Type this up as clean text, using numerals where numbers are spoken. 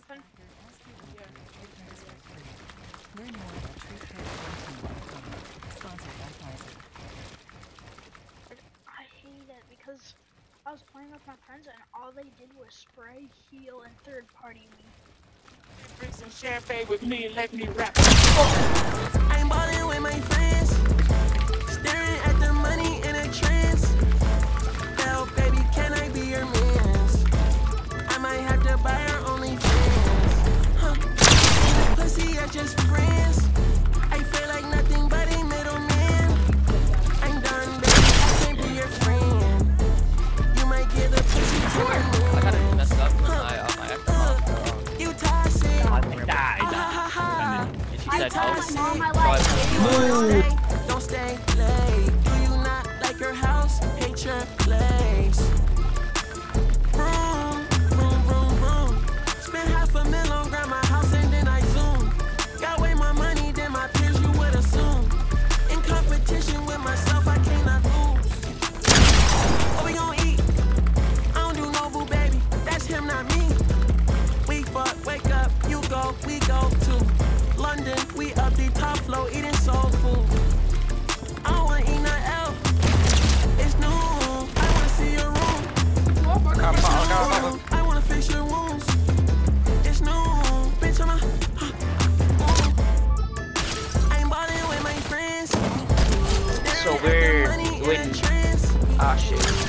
open? Yeah. Learn more at treecare.com. Sponsored by Pfizer. I hate it because I was playing with my friends and all they did was spray, heal, and third-party me. Drink some champagne with me and let me rap. I'm ballin' with my friends, staring at the money in a trance. Hell, baby, can I be your mans? I might have to buy her OnlyFans. Huh? Pussy are just friends. I feel like nothing but a middleman. I'm done, baby, I can't be your friend. You might get the pussy to a man. I gotta mess up my You toxic. I died. And she said, Don't stay late. Do you not like your house? Hate your place. Vroom, vroom, vroom, vroom. Spend $500,000 on grandma's house and then I zoom. Got way more money than my peers, you would assume. In competition with myself, I cannot lose. What we gon' eat? I don't do no boo, baby. That's him, not me. We fuck, wake up, you go, we go to London, we up the top floor, eating soul food. I don't wanna eat nothing else. It's noon, I wanna see your room. I wanna fix your wounds. It's noon, bitch, I'm ballin' with my friends. So weird. Ah, shit.